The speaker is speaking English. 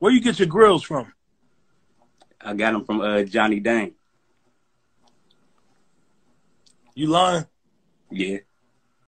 Where you get your grills from? I got them from Johnny Dang. You lying? Yeah.